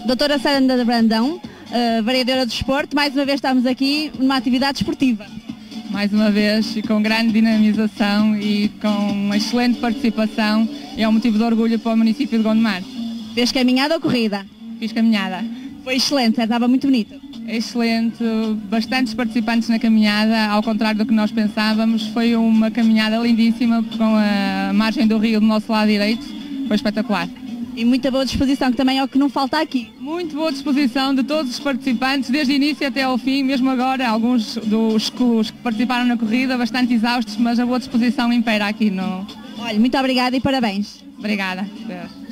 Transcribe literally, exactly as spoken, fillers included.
Doutora Sandra Brandão, uh, vereadora do Desporto, mais uma vez estamos aqui numa atividade esportiva. Mais uma vez, e com grande dinamização e com uma excelente participação, é um motivo de orgulho para o município de Gondomar. Fez caminhada ou corrida? Fiz caminhada. Foi excelente, estava muito bonito. Excelente, bastantes participantes na caminhada, ao contrário do que nós pensávamos. Foi uma caminhada lindíssima, com a margem do rio do nosso lado direito, foi espetacular. E muita boa disposição, que também é o que não falta aqui. Muito boa disposição de todos os participantes, desde o início até ao fim, mesmo agora, alguns dos clubes que participaram na corrida, bastante exaustos, mas a boa disposição impera aqui no... Olha, muito obrigada e parabéns. Obrigada. Deus.